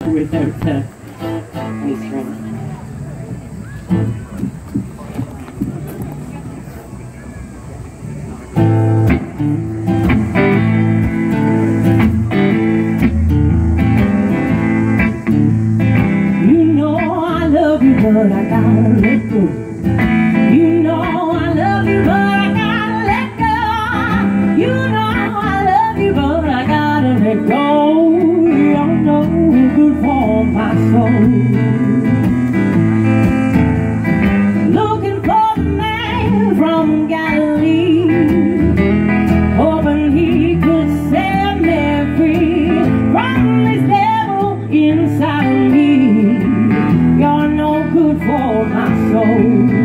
without any strings. But I gotta let go. You know I love you, but I gotta let go. You know I love you, but I gotta let go. You're no good for my soul. Looking for the man from Galilee, hoping he could set me free from this devil inside of me. You're no good for my soul.